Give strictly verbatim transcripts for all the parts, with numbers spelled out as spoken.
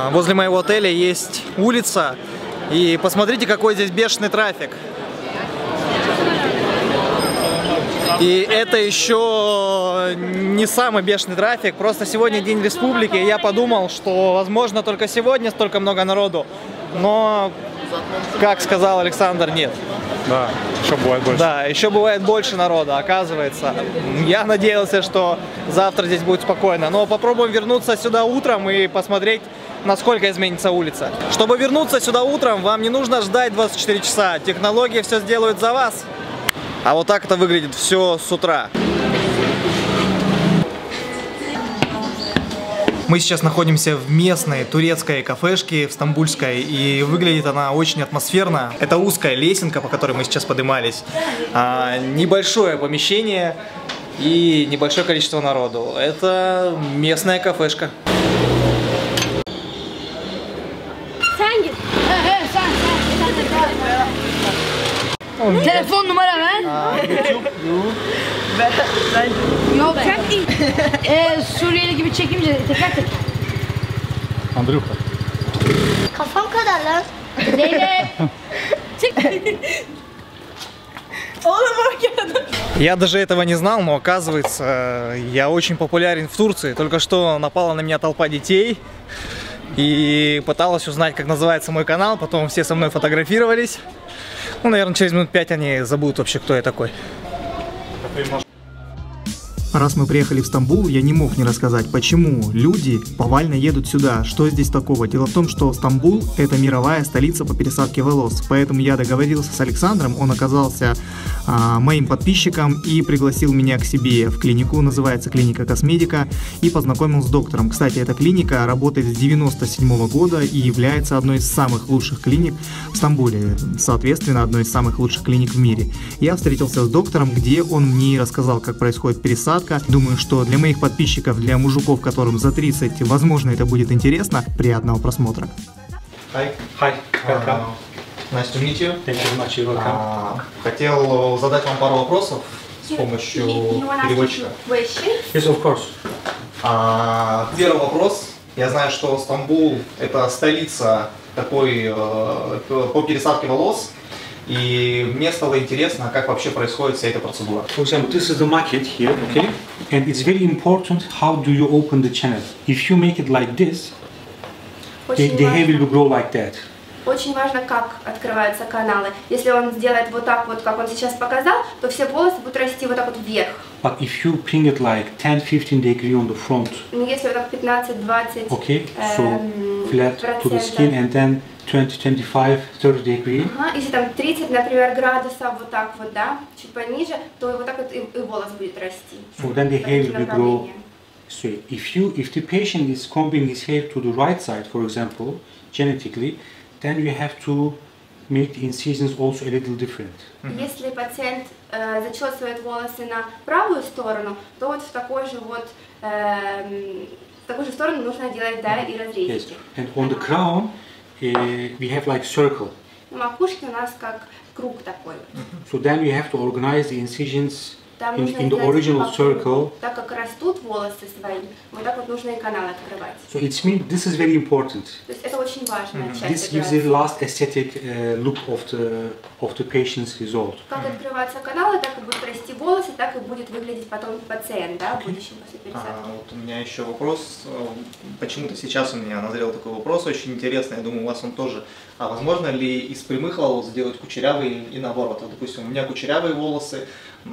Возле моего отеля есть улица, и посмотрите, какой здесь бешеный трафик. И это еще не самый бешеный трафик, просто сегодня День Республики, и я подумал, что, возможно, только сегодня столько много народу, но, как сказал Александр, нет. Да, еще бывает больше. Да, еще бывает больше народа, оказывается. Я надеялся, что завтра здесь будет спокойно, но попробуем вернуться сюда утром и посмотреть, насколько изменится улица. Чтобы вернуться сюда утром, вам не нужно ждать двадцать четыре часа, технологии все сделают за вас. А вот так это выглядит все с утра. Мы сейчас находимся в местной турецкой кафешке, в Стамбульской, и выглядит она очень атмосферно. Это узкая лесенка, по которой мы сейчас поднимались, а, небольшое помещение и небольшое количество народу. Это местная кафешка. Telefon numara ver. Yok sen ee, Suriyeli gibi çekince teker teker. Андрюха. Kafam kadar lan. Zeynep. Çık. Oğlum bak ya. Я даже этого не знал, но оказывается, я очень популярен в Турции. Только что напала на меня толпа детей и пыталась узнать, как называется мой канал. Потом все со мной фотографировались. Ну, наверное, через минут пять они забудут вообще, кто я такой. Раз мы приехали в Стамбул, я не мог не рассказать, почему люди повально едут сюда, что здесь такого. Дело в том, что Стамбул – это мировая столица по пересадке волос, поэтому я договорился с Александром, он оказался а, моим подписчиком и пригласил меня к себе в клинику, называется клиника Косметика, и познакомил с доктором. Кстати, эта клиника работает с девяносто седьмого года и является одной из самых лучших клиник в Стамбуле, соответственно, одной из самых лучших клиник в мире. Я встретился с доктором, где он мне рассказал, как происходит пересадка. Думаю, что для моих подписчиков, для мужиков, которым за тридцать, возможно, это будет интересно. Приятного просмотра. Hi. Hi. Welcome. Nice to meet you. Thank you very much. You're welcome. Хотел задать вам пару вопросов с помощью переводчика. Yes, of course. А, первый вопрос. Я знаю, что Стамбул – это столица такой э, по пересадке волос. И мне стало интересно, как вообще происходит вся эта процедура. For example, this is the market here, okay? And it's very important how do you open the channel. If you make it like this, the, the hair will grow like that. Очень важно, как открываются каналы. Если он сделает вот так вот, как он сейчас показал, то все волосы будут расти вот так вот вверх. But if you bring it like ten to fifteen degree on the front, Но если вот так пятнадцать-двадцать okay, so эм, flat to the skin and then twenty, twenty-five, thirty degree. Ага, если там тридцать, например, градусов, вот так вот, да, чуть пониже, то вот так вот и, и волос будет расти. So then the hair will grow straight. If you, if the patient is combing his hair to the right side, for example, genetically, then you have to make the incisions also a little different. Если пациент э, зачесывает волосы на правую сторону, то вот в такой же вот э, в такую же сторону нужно делать, да, и разрезики. Yes. And on the crown, uh, we have like circle. На макушке у нас как круг такой. So then we have to organize the incisions Там in, нужно in the делать original по circle. кругу. Так как растут волосы свои, вот так вот нужно и канал открывать. So it means this is very important. То есть это очень важная This часть gives the операции. last aesthetic uh, look of the of the patient's result. Как открываются каналы, так и будут расти волосы, так и будет выглядеть потом пациент, да, в будущем после пересадки. А, вот у меня еще вопрос. Почему-то сейчас у меня назрел такой вопрос, очень интересный. Я думаю, у вас он тоже. А возможно ли из прямых волос сделать кучерявые и наоборот? Вот, допустим, у меня кучерявые волосы,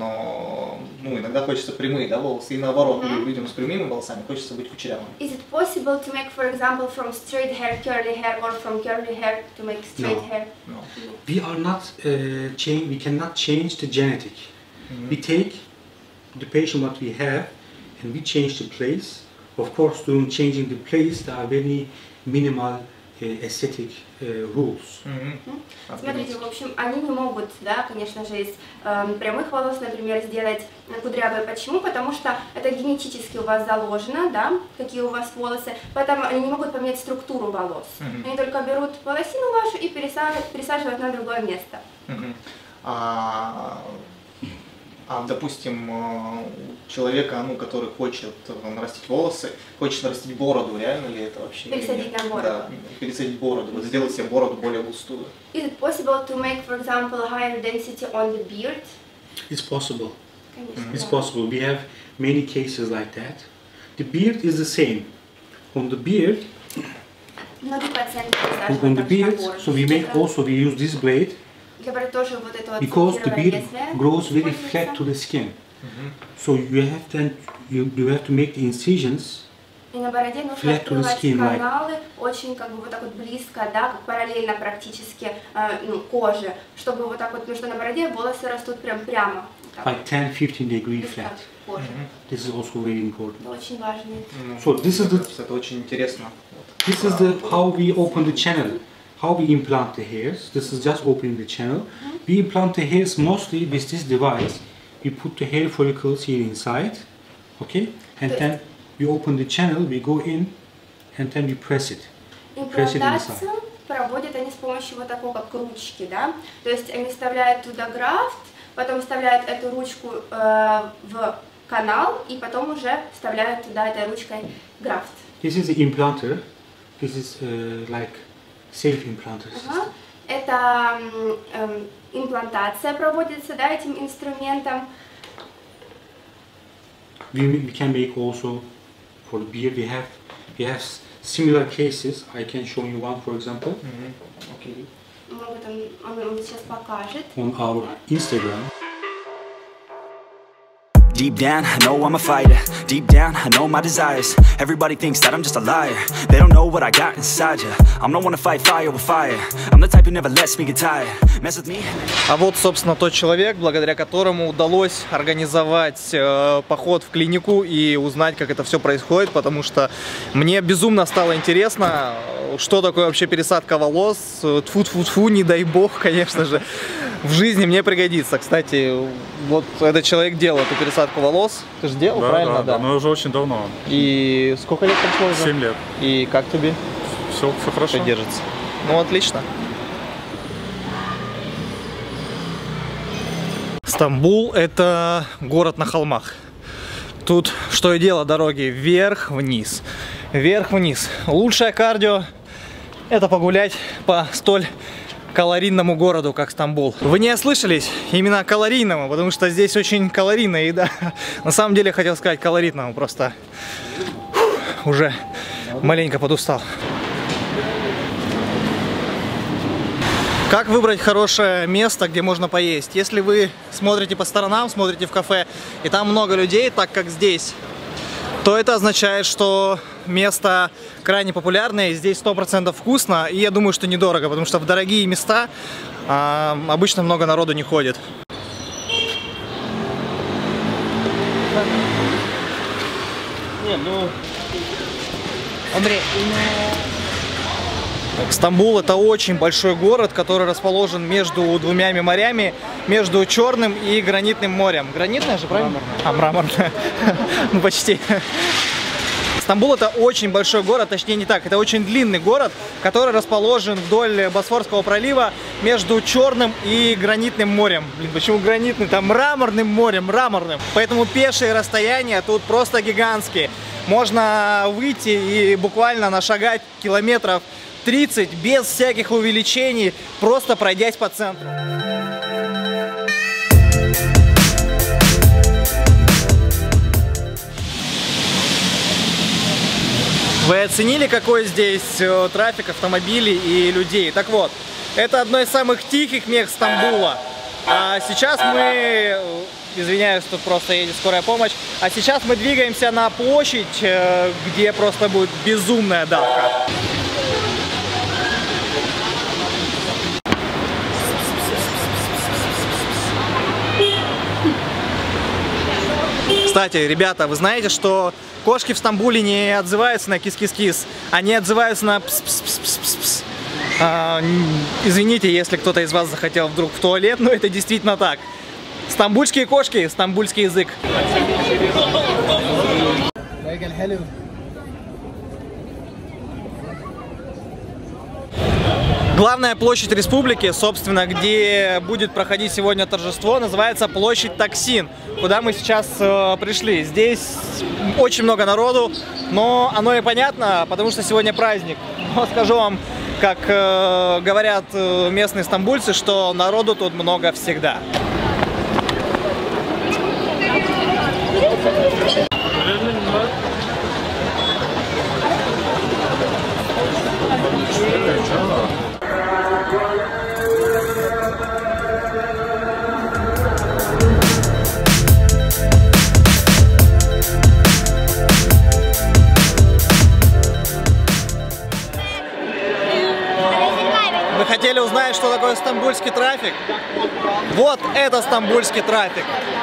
но ну, иногда хочется прямые, да, волосы, и наоборот, mm-hmm. людям с прямыми волосами хочется быть кучерявым. Is it possible to make, for example, from straight hair curly hair, or from curly hair to make straight No. hair? No. We are not uh, change. We cannot change the genetic. Mm-hmm. We take the patient what we have, and we change the place. Of course, during changing the place, there are very minimal uh, aesthetic uh, rules. Mm-hmm. Mm-hmm. Смотрите, в общем, они не могут, да, конечно же, из э, прямых волос, например, сделать кудрявые. Почему? Потому что это генетически у вас заложено, да, какие у вас волосы, поэтому они не могут поменять структуру волос. Mm-hmm. Они только берут волосину вашу и пересаживают, пересаживают на другое место. Mm-hmm. а... А, допустим, человека, ну, который хочет нарастить волосы, хочет нарастить бороду, реально ли это вообще? Пересадить на бороду. Да, пересадить бороду, вот сделать себе бороду более густую. Is it possible to make, for example, higher density on the beard? It's possible. Конечно, It's да. possible. We have many cases like that. The beard is the same. On the beard, Многие пациенты on the beard, so we make also we use this blade для брать тоже вот это вот because the beard лезвие grows very используется. flat to the skin. So you have to you, you have to make the incisions. И на бороде нужно Flat to the открывать skin, right? каналы очень как бы вот так вот близко, да, как параллельно практически э, ну, коже, чтобы вот так вот, потому что на бороде волосы растут прям прямо. Вот так Like ten to fifteen degree близко flat. от кожи. This is also very important. Это очень важно. So this is the Это очень интересно. this is the how we open the channel, how we implant the hairs. This is just opening the channel. We implant the hairs mostly with this device. We put the hair follicles here inside, okay, and then we open the channel. We go in, and then we press it. Press it inside. Имплантацию проводят они с помощью вот такого как ручки, да, то есть они вставляют туда графт, потом вставляют эту ручку э, в канал и потом уже вставляют туда этой ручкой графт. This is the implanter. This is uh, like self-implanter system. Ага. Это м, эм, имплантация проводится, да, этим инструментом. We, we can make also for the beard. We have we have s- similar cases. I can show you one, for example, Окей. Могут он, он, он сейчас покажет. on our Instagram. Deep down, I know I'm a fighter. Deep down, I know my desires. Everybody thinks that I'm just a liar. They don't know what I got inside ya. I'm the one to fight fire with fire. I'm the type who never lets me get tired. Mess with me. А вот, собственно, тот человек, благодаря которому удалось организовать э, поход в клинику и узнать, как это все происходит, потому что мне безумно стало интересно, что такое вообще пересадка волос. Тфу-тфу-тфу, не дай бог, конечно же, в жизни мне пригодится. Кстати, вот этот человек делал эту пересадку волос. Ты же делал, Да, правильно? да, да, но уже очень давно. И сколько лет прошло уже? Семь лет. И как тебе? Все, все хорошо. Все держится? Ну, отлично. Стамбул – это город на холмах. Тут что и дело, дороги вверх-вниз, вверх-вниз. Лучшее кардио – это погулять по столь калорийному городу, как Стамбул. Вы не ослышались? Именно калорийному, потому что здесь очень калорийная еда. На самом деле, хотел сказать калоритному, просто фух, уже маленько подустал. Как выбрать хорошее место, где можно поесть? Если вы смотрите по сторонам, смотрите в кафе, и там много людей, так как здесь, то это означает, что место крайне популярное, здесь сто процентов вкусно, и я думаю, что недорого, потому что в дорогие места а, обычно много народу не ходит. Не, ну... Стамбул – это очень большой город, который расположен между двумя морями, между Черным и Гранитным морем. Гранитное же, правильно? А, мраморное. Ну, почти. Стамбул – это очень большой город, точнее не так, это очень длинный город, который расположен вдоль Босфорского пролива между Черным и Гранитным морем. Блин, почему гранитный? Там мраморным морем, мраморным. Поэтому пешие расстояния тут просто гигантские. Можно выйти и буквально нашагать километров тридцать без всяких увеличений, просто пройдясь по центру. Вы оценили, какой здесь э, трафик автомобилей и людей? Так вот, это одно из самых тихих мест Стамбула. А сейчас мы, э, извиняюсь, тут просто едет скорая помощь, а сейчас мы двигаемся на площадь, э, где просто будет безумная давка. Кстати, ребята, вы знаете, что кошки в Стамбуле не отзываются на кис-кис-кис, они отзываются на пс-пс-пс-пс-пс. А, извините, если кто-то из вас захотел вдруг в туалет, но это действительно так. Стамбульские кошки, стамбульский язык. Главная площадь республики, собственно, где будет проходить сегодня торжество, называется площадь Таксин, куда мы сейчас э, пришли. Здесь очень много народу, но оно и понятно, потому что сегодня праздник. Но скажу вам, как э, говорят местные стамбульцы, что народу тут много всегда. Вы хотели узнать, что такое стамбульский трафик? Вот это стамбульский трафик.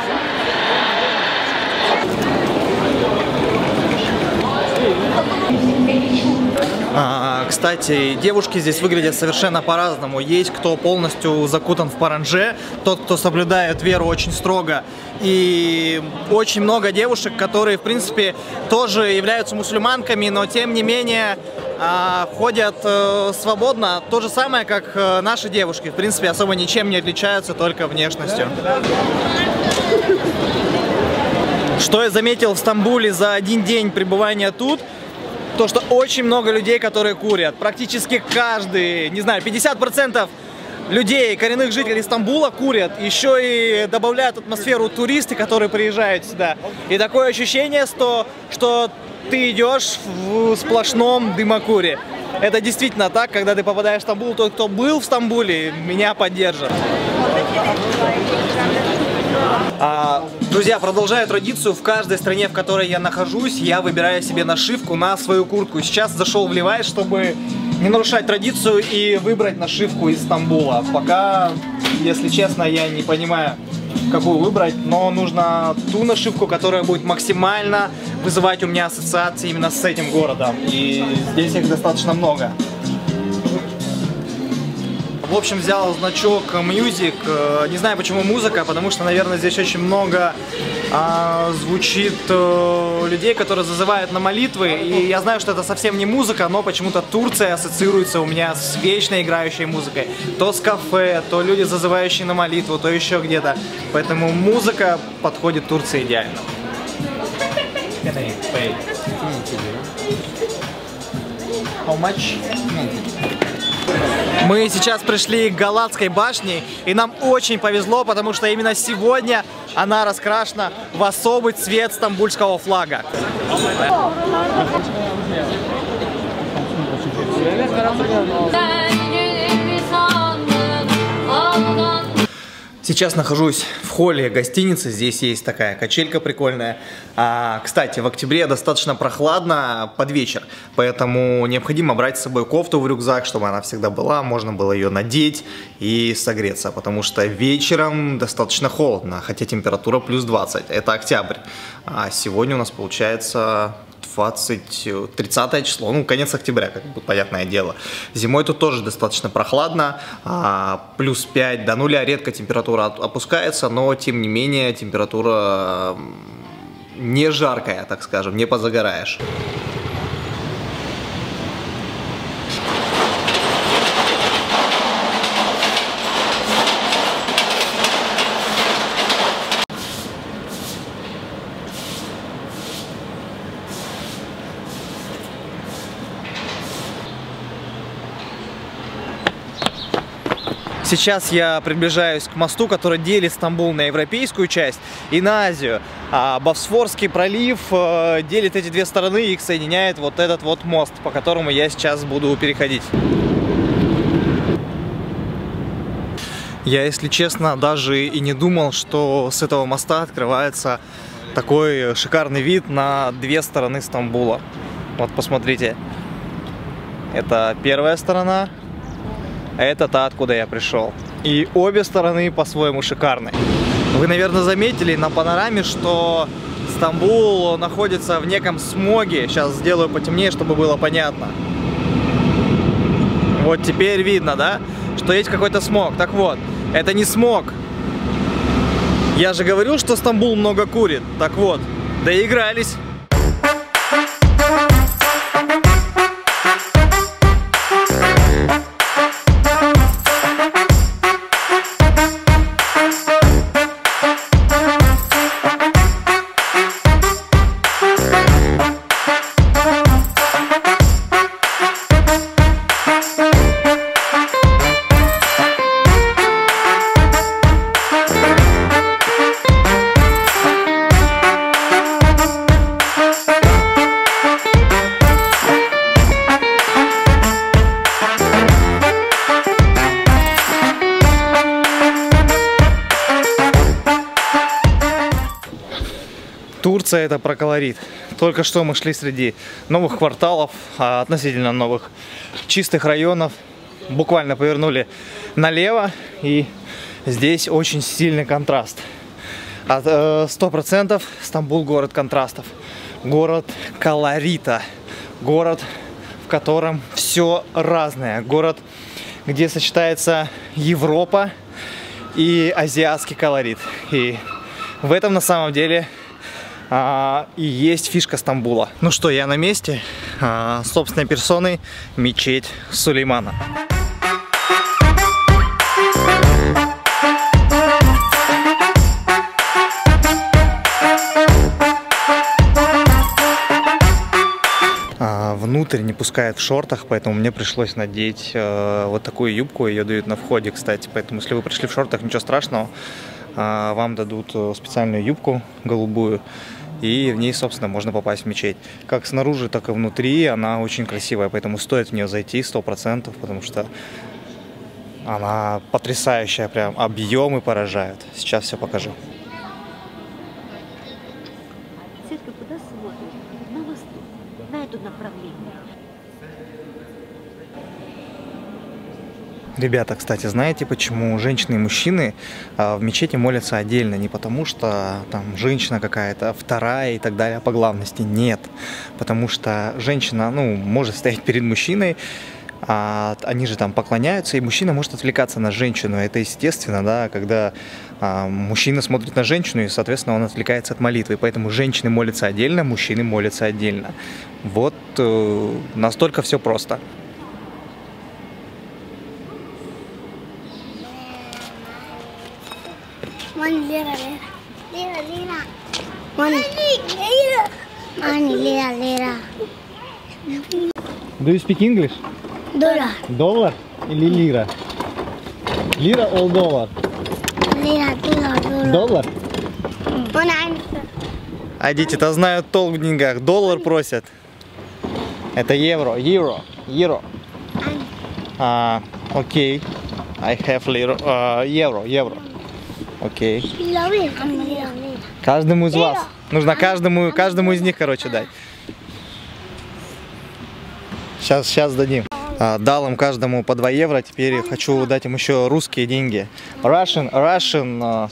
А, кстати, девушки здесь выглядят совершенно по-разному. Есть кто полностью закутан в паранже, тот, кто соблюдает веру очень строго. И очень много девушек, которые, в принципе, тоже являются мусульманками, но тем не менее а, ходят э, свободно. То же самое, как э, наши девушки. В принципе, особо ничем не отличаются, только внешностью. Что я заметил в Стамбуле за один день пребывания тут? То, что очень много людей, которые курят. Практически каждый, не знаю, пятьдесят процентов людей, коренных жителей Стамбула курят. Еще и добавляют атмосферу туристы, которые приезжают сюда. И такое ощущение, что, что ты идешь в сплошном дымокуре. Это действительно так, когда ты попадаешь в Стамбул. Тот, кто был в Стамбуле, меня поддержит. А, друзья, продолжаю традицию. В каждой стране, в которой я нахожусь, я выбираю себе нашивку на свою куртку. Сейчас зашел в Levi's, чтобы не нарушать традицию и выбрать нашивку из Стамбула. Пока, если честно, я не понимаю, какую выбрать, но нужно ту нашивку, которая будет максимально вызывать у меня ассоциации именно с этим городом. И здесь их достаточно много. В общем, взял значок Music. Не знаю, почему музыка, потому что, наверное, здесь очень много а, звучит а, людей, которые зазывают на молитвы. И я знаю, что это совсем не музыка, но почему-то Турция ассоциируется у меня с вечно играющей музыкой. То с кафе, то люди, зазывающие на молитву, то еще где-то. Поэтому музыка подходит Турции идеально. How much? Мы сейчас пришли к Галатской башне, и нам очень повезло, потому что именно сегодня она раскрашена в особый цвет стамбульского флага. Сейчас нахожусь в холле гостиницы, здесь есть такая качелька прикольная. А, кстати, в октябре достаточно прохладно под вечер, поэтому необходимо брать с собой кофту в рюкзак, чтобы она всегда была, можно было ее надеть и согреться, потому что вечером достаточно холодно, хотя температура плюс двадцать, это октябрь, а сегодня у нас получается двадцать, тридцатое число, ну, конец октября, как бы, понятное дело. Зимой тут тоже достаточно прохладно, а, плюс пять до нуля, редко температура опускается, но, тем не менее, температура не жаркая, так скажем, не позагораешь. Сейчас я приближаюсь к мосту, который делит Стамбул на европейскую часть и на Азию. А Босфорский пролив делит эти две стороны, и их соединяет вот этот вот мост, по которому я сейчас буду переходить. Я, если честно, даже и не думал, что с этого моста открывается такой шикарный вид на две стороны Стамбула. Вот посмотрите. Это первая сторона. Это та, откуда я пришел. И обе стороны по-своему шикарны. Вы, наверное, заметили на панораме, что Стамбул находится в неком смоге. Сейчас сделаю потемнее, чтобы было понятно. Вот теперь видно, да? Что есть какой-то смог. Так вот, это не смог. Я же говорил, что Стамбул много курит. Так вот, доигрались. Турция — это про колорит. Только что мы шли среди новых кварталов, относительно новых, чистых районов. Буквально повернули налево, и здесь очень сильный контраст. Сто процентов Стамбул — город контрастов, город колорита, город, в котором все разное, город, где сочетается Европа и азиатский колорит. И в этом на самом деле а, и есть фишка Стамбула. Ну что, я на месте, а, собственной персоной, мечеть Сулеймана. Внутрь не пускают в шортах, поэтому мне пришлось надеть э, вот такую юбку. Ее дают на входе, кстати. Поэтому, если вы пришли в шортах, ничего страшного. Э, вам дадут специальную юбку голубую, и в ней, собственно, можно попасть в мечеть. Как снаружи, так и внутри она очень красивая, поэтому стоит в нее зайти сто процентов, потому что она потрясающая, прям объемы поражают. Сейчас все покажу. Куда смотрит? На восток, на это направление. Ребята, кстати, знаете, почему женщины и мужчины а, в мечети молятся отдельно? Не потому что там женщина какая-то вторая и так далее по главности. Нет. Потому что женщина, ну, может стоять перед мужчиной, а они же там поклоняются, и мужчина может отвлекаться на женщину. Это естественно, да, когда а, мужчина смотрит на женщину, и, соответственно, он отвлекается от молитвы. Поэтому женщины молятся отдельно, мужчины молятся отдельно. Вот э, настолько все просто. One lira, lira, lira, lira. One lira, one lira, lira. Do you speak English? Dollar, Доллар или лира? Лира or доллар? lira, dollar, dollar. Доллар? One and А дети-то знают толк в деньгах. Доллар просят. Это евро. Евро. Евро. А, окей. I have lira. Uh, евро. Евро. Окей. lira, lira, lira. Каждому из вас. Нужно каждому, каждому из них, короче, дать. Сейчас, сейчас дадим. А, дал им каждому по два евро. Теперь хочу дать им еще русские деньги. Russian, Russian. а,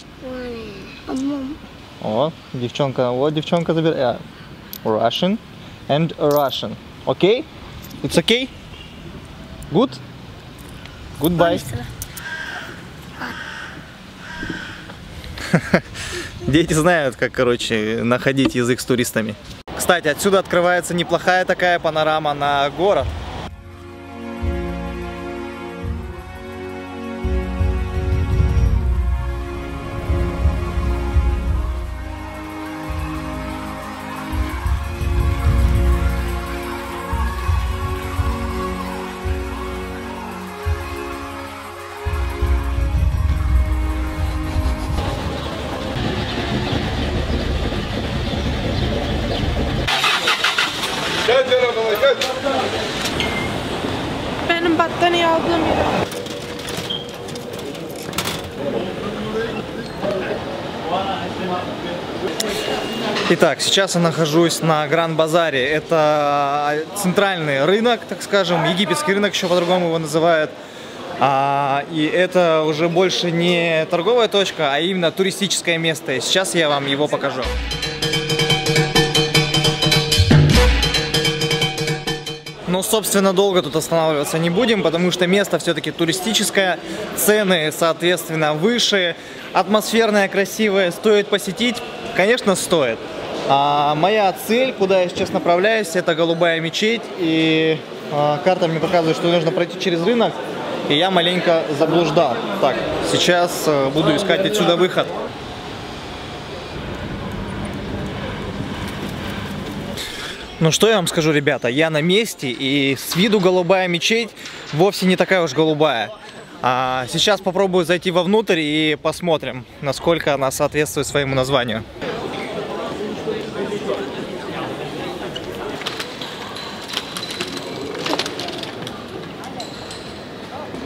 О, девчонка, вот девчонка забирает. Russian and Russian. Окей? It's okay? Good? Goodbye. Дети знают, как, короче, находить язык с туристами. Кстати, отсюда открывается неплохая такая панорама на город. Benim battaniye aldığım yere. Итак, сейчас я нахожусь на Гранд-базаре. Это центральный рынок, так скажем, египетский рынок, еще по-другому его называют. А, и это уже больше не торговая точка, а именно туристическое место. И сейчас я вам его покажу. Ну, собственно, долго тут останавливаться не будем, потому что место все-таки туристическое, цены, соответственно, выше, атмосферное, красивое, стоит посетить? Конечно, стоит. А моя цель, куда я сейчас направляюсь, это Голубая мечеть, и а, карта мне показывает, что нужно пройти через рынок, и я маленько заблуждал. Так, сейчас а, буду искать отсюда выход. Ну что я вам скажу, ребята, я на месте, и с виду Голубая мечеть вовсе не такая уж голубая. А сейчас попробую зайти вовнутрь и посмотрим, насколько она соответствует своему названию.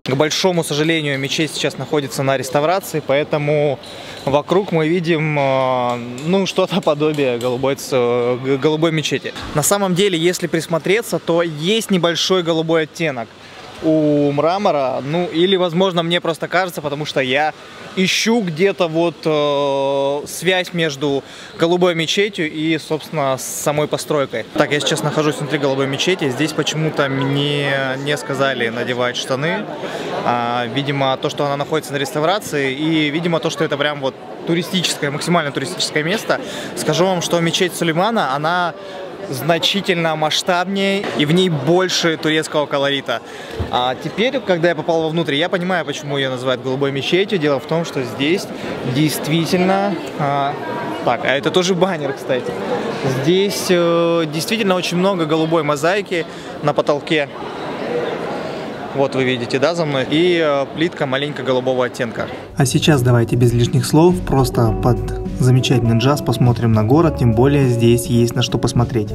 К большому сожалению, мечеть сейчас находится на реставрации, поэтому вокруг мы видим, ну, что-то подобие голубой, голубой мечети. На самом деле, если присмотреться, то есть небольшой голубой оттенок у мрамора, ну, или, возможно, мне просто кажется, потому что я ищу где-то вот э, связь между голубой мечетью и, собственно, самой постройкой. Так, я сейчас нахожусь внутри голубой мечети. Здесь почему-то мне не сказали надевать штаны. А, видимо, то, что она находится на реставрации, и, видимо, то, что это прям вот туристическое, максимально туристическое место. Скажу вам, что мечеть Сулеймана, она значительно масштабнее и в ней больше турецкого колорита. А теперь, когда я попал вовнутрь, я понимаю, почему ее называют голубой мечетью. Дело в том, что здесь действительно... А, так, а это тоже баннер, кстати. Здесь э, действительно очень много голубой мозаики на потолке. Вот вы видите, да, за мной? И э, плитка маленько голубого оттенка. А сейчас давайте без лишних слов, просто под замечательный джаз посмотрим на город, тем более здесь есть на что посмотреть.